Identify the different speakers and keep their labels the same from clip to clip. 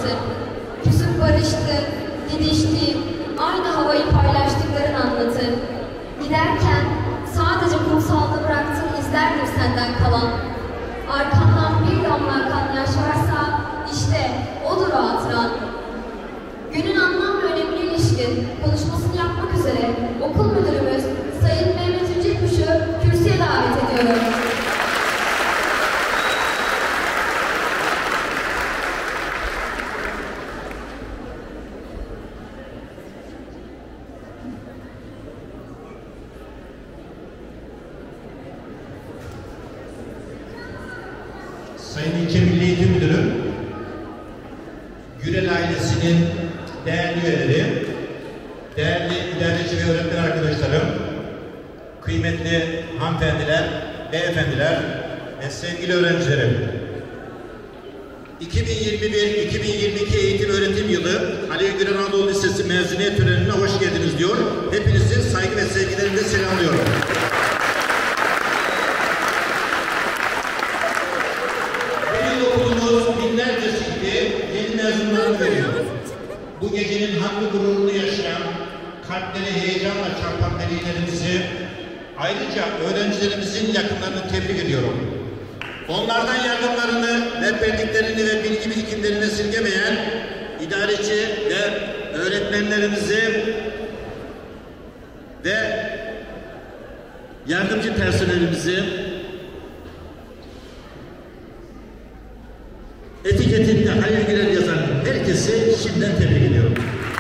Speaker 1: anlatır. Küsüp barıştık, didiştik, aynı havayı paylaştıklarını anlatır. Giderken sadece kumsalda bıraktığın izlerdir senden kalan. Arkamdan bir damla akan yaş varsa işte odur hatıran. Günün anlam ve önemine ilişkin konuşmasını yapmak üzere okul müdürümüz Sayın Mehmet Üncekuş'u kürsüye davet ediyorum.
Speaker 2: Sayın İlçe Milli Eğitim Müdürü, Gürel ailesinin değerli üyeleri, değerli idareci ve öğretmen arkadaşlarım, kıymetli hanımefendiler, beyefendiler ve sevgili öğrencilerim. 2021-2022 eğitim öğretim yılı Ali Gürel Anadolu Lisesi mezuniyet törenine hoş geldiniz diyor. Hepinizi saygı ve sevgilerimle selamlıyorum. Binlercesi gibi yeni mezunlarını veriyor. Bu gecenin hakkı gururunu yaşayan, kalpleri heyecanla çarpan velilerimizi, ayrıca öğrencilerimizin yakınlarını tebrik ediyorum. Onlardan yardımlarını, rehberliklerini ve bilgi birikimlerini esirgemeyen idareci ve öğretmenlerimizi ve yardımcı personelimizi etiketinde Halil Gürel yazan herkesi şimdiden tebrik ediyorum.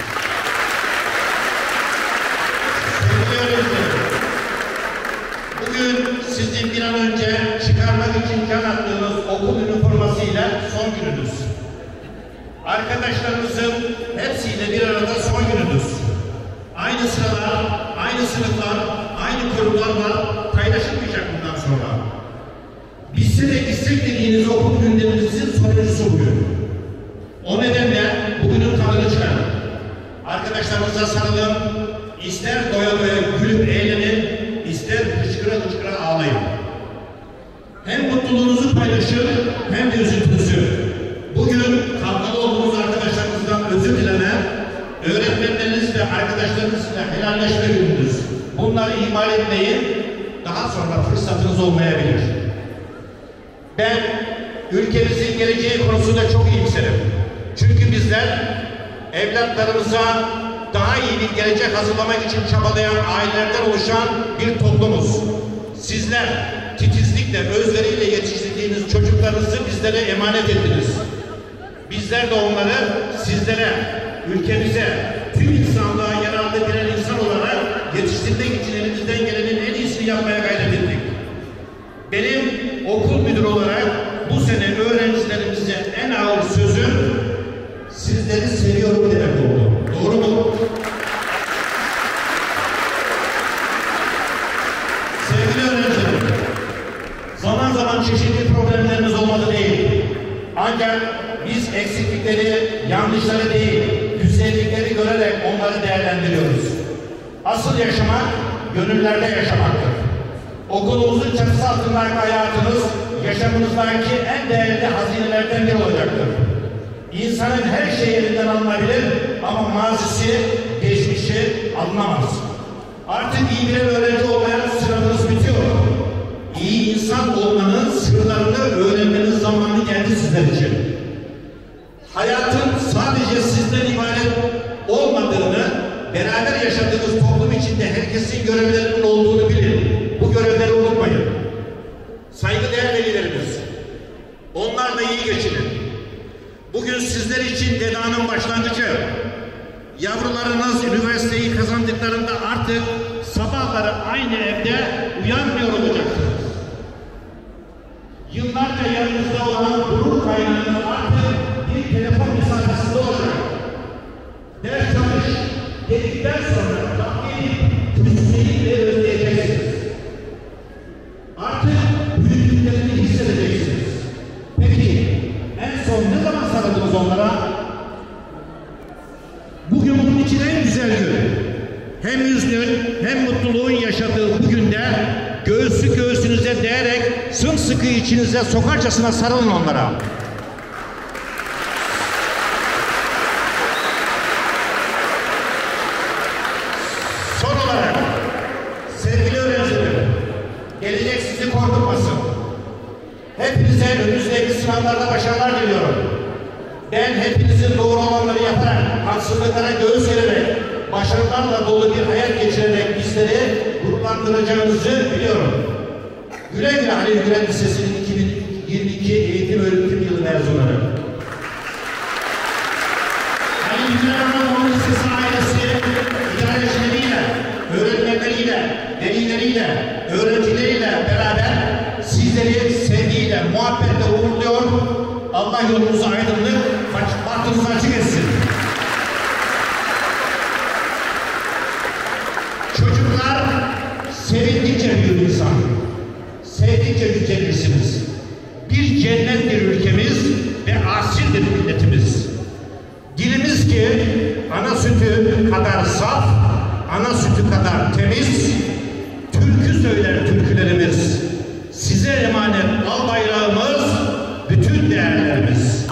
Speaker 2: Sevgili öğrencilerim, bugün sizin bir an önce çıkarmak için can attığınız okul üniformasıyla son gününüz. Arkadaşlarımızın hepsiyle bir arada son gününüz. Aynı sıralar, aynı sınıflar, aynı kurumlarla paylaşılmayacak bundan sonra. Bizse de istek okul günlerimizin sonuncusu bugün. O nedenle bugünün tadını çıkarın. Arkadaşlarımıza sarılın, ister doya doya gülüp eğlenin, ister hıçkıra hıçkıra ağlayın. Hem mutluluğunuzu paylaşın, hem de üzüntünüzü. Bugün kavgalı olduğunuz arkadaşlarımızdan özür dileme, öğretmenleriniz ve arkadaşlarınızla helalleşme gününüz. Bunları ihmal etmeyin, daha sonra fırsatınız olmayabilir. Ben ülkemizin geleceği konusunda çok iyimserim. Çünkü bizler evlatlarımıza daha iyi bir gelecek hazırlamak için çabalayan ailelerden oluşan bir toplumuz. Sizler titizlikle, özveriyle yetiştirdiğiniz çocuklarınızı bizlere emanet ettiniz. Bizler de onları sizlere, ülkemize, tüm insanlığa yararlı birer insan olarak yetiştirmek için elimizden gelenin en iyisini yapmaya gayret ettik. Benim okul müdürü olarak bu sene öğrencilerimize en ağır sözüm sizleri seviyorum demek oldu. Doğru mu? Sevgili öğrencilerim, zaman zaman çeşitli problemlerimiz olmadı değil. Ancak biz eksiklikleri, yanlışları değil, güzellikleri görerek onları değerlendiriyoruz. Asıl yaşamak, gönüllerde yaşamaktır. Okulumuzun çatısı altındaki hayatınız, yaşamınızdaki en değerli hazinelerden biri olacaktır. İnsanın her şeyi elinden alınabilir ama mazisi, geçmişi alınamaz. Artık iyi bir öğrenci olmaya sıranız bitiyor. İyi insan olmanın sırlarını öğrenmenin zamanı geldi sizler için. Hayatın sadece sizden ibaret olmadığını, beraber yaşadığınız toplum içinde herkesin görevlerinin olduğunu bilin. Bu görevleri unutmayın. Saygıdeğer velilerimiz, onlarla iyi geçinin. Bugün sizler için vedanın başlangıcı. Yavrularınız üniversiteyi kazandıklarında artık sabahları aynı evde uyanmıyor olacaksınız. Yıllarca yanınızda olan gurur kaynağınız artık bir telefon mesafesinde olacak. Ders çalış, dedikten sonra Türkçeyi ve özleyeceksiniz. Artık büyüklüklerini hissedeceksiniz. Peki, en son ne zaman sarıldınız onlara? Bugün bunun için en güzel gün. Hem hüznün hem mutluluğun yaşadığı bu günde göğsü göğsünüze değerek sımsıkı içinize sokarcasına sarılın onlara. çalışmalarda başarılar diliyorum. Ben hepinizin doğru olanları yaparak, haksızlıklara göğüs gererek, başarılarla dolu bir hayat geçirerek bizleri gururlandıracağınızı biliyorum. Güle güle Halil Gülen Lisesi'nin 2022 eğitim öğretim yılı mezunları. Halil Gülen Anadolu Lisesi ailesi, idarecileriyle, öğretmenleriyle, velileriyle, öğrencileriyle beraber sizleri sevgiyle, muhabbetle uğurluyor. Allah yolunuzu aydınlık, bahtınızı açık etsin. Çocuklar sevindikçe büyür insan. Sevdikçe yücelirsiniz. Bir cennettir ülkemiz ve asildir milletimiz. Dilimiz ki ana sütü kadar saf, ana sütü kadar temiz, türkü söyler türkülerimiz. Size emanet al bayrağımız, bütün değerlerimiz.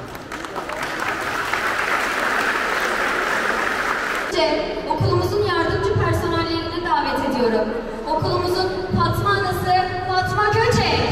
Speaker 1: Okulumuzun yardımcı personellerini davet ediyorum. Okulumuzun Fatma Anası Fatma Köçek.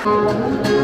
Speaker 1: Müzik